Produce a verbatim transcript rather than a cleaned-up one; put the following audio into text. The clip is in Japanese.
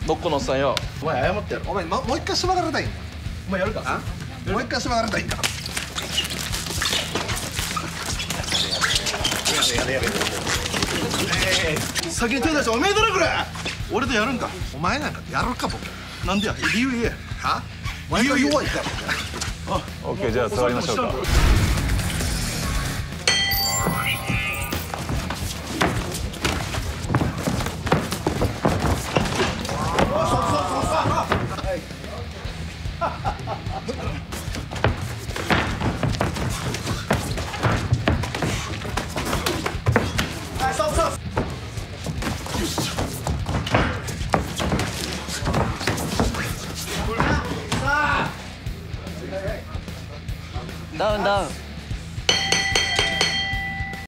ノッコのおっさんよ、 お前謝ってやる。お前、ま、もう一回しばかれたいんだ。 お前やるか。 もう一回しばかれたいんだ。やれやれやれ。えー、先に手出しておめえだろこれ。俺とやるんか。お前なんかやるか僕。なんでや。理由言え。は？理由弱いから。 あ、オッケー、じゃあ座りましょうか。 ダウンダウン。